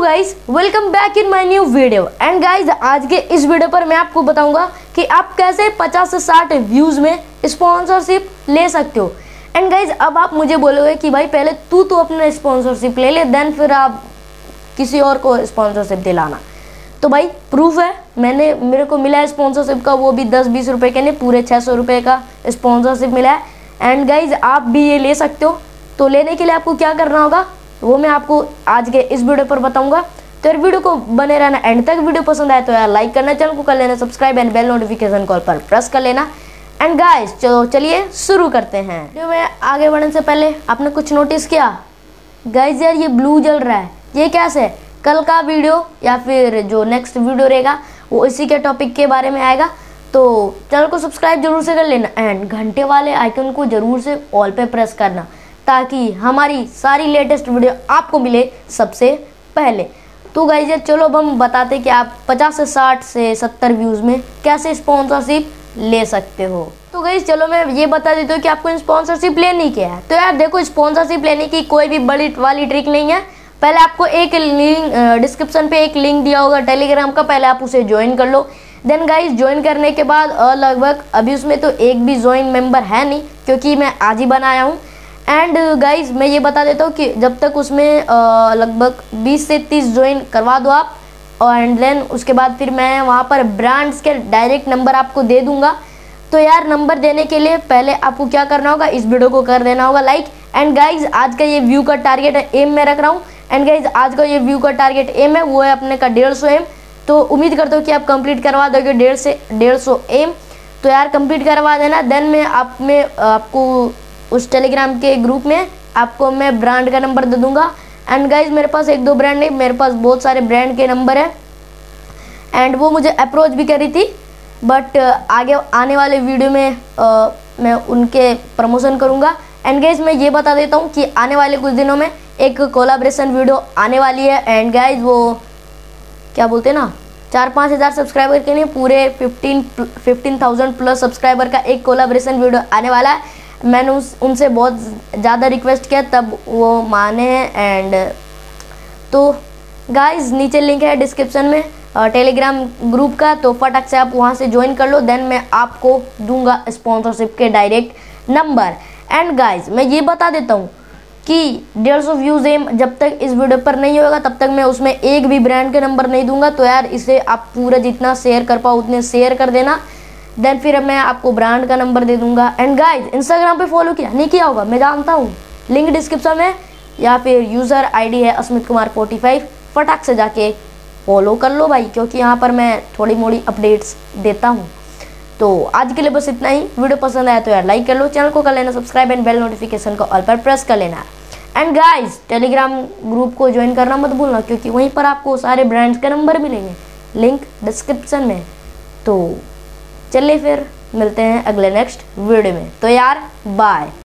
Guys welcome back in my new video. And guys आज के इस वीडियो पर मैं आपको बताऊंगा कि आप कैसे 50 से 60 व्यूज में स्पॉन्सरशिप ले सकते हो। एंड गाइज अब आप मुझे बोलोगे कि भाई पहले तू तो अपना स्पॉन्सरशिप ले ले, देन फिर आप किसी और को स्पॉन्सरशिप दिलाना। तो भाई प्रूफ है, मेरे को मिला है स्पॉन्सरशिप का, वो भी 10-20 रुपये के नहीं, पूरे 600 रुपये का स्पॉन्सरशिप मिला है। एंड गाइज आप भी ये ले सकते हो। तो लेने के लिए आपको क्या करना होगा वो मैं आपको आज के इस वीडियो पर बताऊंगा। तो यार वीडियो को बने रहना एंड तक। वीडियो पसंद आए तो यार लाइक करना, चैनल को कर लेना subscribe and bell notification all पर प्रेस कर लेना। एंड गाइस चलिए शुरू करते हैं। वीडियो में आगे बढ़ने से पहले आपने कुछ नोटिस किया गाइस, यार ये ब्लू जल रहा है, ये कैसे? कल का वीडियो या फिर जो नेक्स्ट वीडियो रहेगा वो इसी के टॉपिक के बारे में आएगा। तो चैनल को सब्सक्राइब जरूर से कर लेना एंड घंटे वाले आइकन को जरूर से ऑल पे प्रेस करना, ताकि हमारी सारी लेटेस्ट वीडियो आपको मिले सबसे पहले। तो गाइस यार चलो अब हम बताते कि आप 50 से 60 से 70 व्यूज़ में कैसे स्पॉन्सरशिप ले सकते हो। तो गाइस चलो मैं ये बता देती हूँ कि आपको स्पॉन्सरशिप लेनी क्या है। तो यार देखो, स्पॉन्सरशिप लेने की कोई भी बड़ी वाली ट्रिक नहीं है। पहले आपको एक लिंक डिस्क्रिप्शन पे एक लिंक दिया होगा टेलीग्राम का, पहले आप उसे ज्वाइन कर लो। देन गाइस ज्वाइन करने के बाद लगभग अभी उसमें तो एक भी ज्वाइन मेंबर है नहीं, क्योंकि मैं आज ही बनाया हूँ। एंड गाइज मैं ये बता देता हूँ कि जब तक उसमें लगभग 20 से 30 ज्वाइन करवा दो आप, एंड देन उसके बाद फिर मैं वहाँ पर ब्रांड्स के डायरेक्ट नंबर आपको दे दूँगा। तो यार नंबर देने के लिए पहले आपको क्या करना होगा, इस वीडियो को कर देना होगा लाइक। एंड गाइज आज का ये व्यू का टारगेट है, एम में रख रहा हूँ। एंड गाइज आज का ये व्यू का टारगेट एम है, वो है अपने का 150 एम। तो उम्मीद करता हूँ कि आप कंप्लीट करवा दोगे 150 से 150 एम। तो यार कंप्लीट करवा देना। देन मैं आपको उस टेलीग्राम के ग्रुप में आपको मैं ब्रांड का नंबर दे दूंगा। एंड गाइज मेरे पास 1-2 ब्रांड नहीं, मेरे पास बहुत सारे ब्रांड के नंबर है। एंड वो मुझे अप्रोच भी करी थी, बट आगे आने वाले वीडियो में मैं उनके प्रमोशन करूंगा। एंड गाइज मैं ये बता देता हूँ कि आने वाले कुछ दिनों में एक कोलैबोरेशन वीडियो आने वाली है। एंड गाइज वो क्या बोलते हैं ना, 4-5 हज़ार सब्सक्राइबर के लिए पूरे 15,000 प्लस सब्सक्राइबर का एक कोलैबोरेशन वीडियो आने वाला है। मैंने उनसे बहुत ज़्यादा रिक्वेस्ट किया, तब वो माने हैं। एंड तो गाइस नीचे लिंक है डिस्क्रिप्शन में टेलीग्राम ग्रुप का, तो फटाक से आप वहाँ से ज्वाइन कर लो। देन मैं आपको दूंगा स्पॉन्सरशिप के डायरेक्ट नंबर। एंड गाइस मैं ये बता देता हूँ कि 150 व्यूज़ एम जब तक इस वीडियो पर नहीं होगा तब तक मैं उसमें एक भी ब्रांड के नंबर नहीं दूंगा। तो यार इसे आप पूरा जितना शेयर कर पाओ उतने शेयर कर देना। देन फिर मैं आपको ब्रांड का नंबर दे दूंगा। एंड गाइज इंस्टाग्राम पे फॉलो किया नहीं किया होगा, मैं जानता हूँ, लिंक डिस्क्रिप्शन में, या फिर यूज़र आईडी है अस्मित कुमार 45। फटाक से जाके फॉलो कर लो भाई, क्योंकि यहाँ पर मैं थोड़ी मोड़ी अपडेट्स देता हूँ। तो आज के लिए बस इतना ही। वीडियो पसंद आया तो यार लाइक कर लो, चैनल को कर लेना सब्सक्राइब एंड बेल नोटिफिकेशन को ऑल पर प्रेस कर लेना। एंड गाइज टेलीग्राम ग्रुप को ज्वाइन करना मत भूलना, क्योंकि वहीं पर आपको सारे ब्रांड्स के नंबर मिलेंगे, लिंक डिस्क्रिप्शन में। तो चलिए फिर मिलते हैं अगले नेक्स्ट वीडियो में। तो यार बाय।